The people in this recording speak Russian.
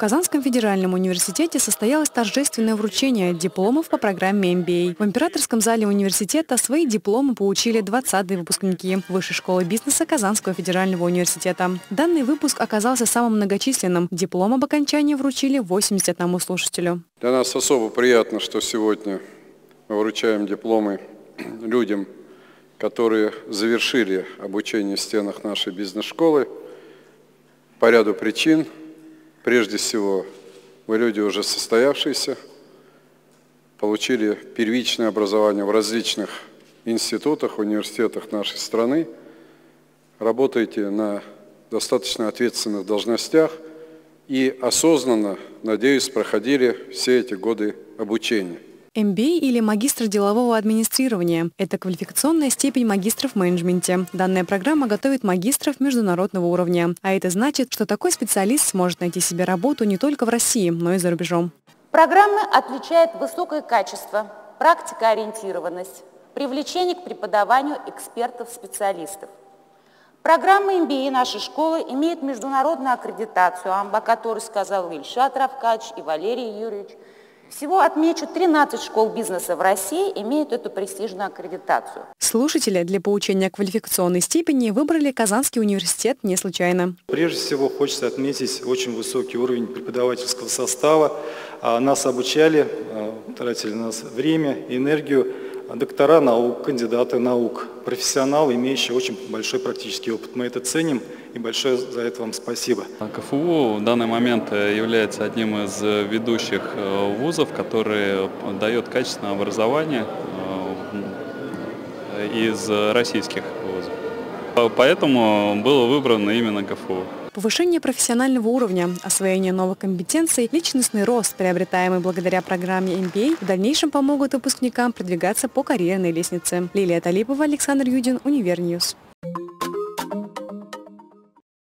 Казанском федеральном университете состоялось торжественное вручение дипломов по программе MBA. В императорском зале университета свои дипломы получили 20-е выпускники Высшей школы бизнеса Казанского федерального университета. Данный выпуск оказался самым многочисленным. Диплом об окончании вручили 81 слушателю. Для нас особо приятно, что сегодня мы вручаем дипломы людям, которые завершили обучение в стенах нашей бизнес-школы по ряду причин. Прежде всего, вы люди уже состоявшиеся, получили первичное образование в различных институтах, университетах нашей страны, работаете на достаточно ответственных должностях и осознанно, надеюсь, проходили все эти годы обучения. MBA или магистр делового администрирования – это квалификационная степень магистров в менеджменте. Данная программа готовит магистров международного уровня. А это значит, что такой специалист сможет найти себе работу не только в России, но и за рубежом. Программа отличает высокое качество, практикоориентированность, привлечение к преподаванию экспертов-специалистов. Программа MBA нашей школы имеет международную аккредитацию, о которой сказал Ильшат Равкач и Валерий Юрьевич. Всего отмечу, 13 школ бизнеса в России имеют эту престижную аккредитацию. Слушатели для получения квалификационной степени выбрали Казанский университет не случайно. Прежде всего хочется отметить очень высокий уровень преподавательского состава. Нас обучали, тратили на нас время, энергию, доктора наук, кандидаты наук, профессионалы, имеющие очень большой практический опыт. Мы это ценим и большое за это вам спасибо. КФУ в данный момент является одним из ведущих вузов, который дает качественное образование из российских вузов. Поэтому было выбрано именно КФУ. Повышение профессионального уровня, освоение новых компетенций, личностный рост, приобретаемый благодаря программе MBA, в дальнейшем помогут выпускникам продвигаться по карьерной лестнице. Лилия Талипова, Александр Юдин, Универньюз.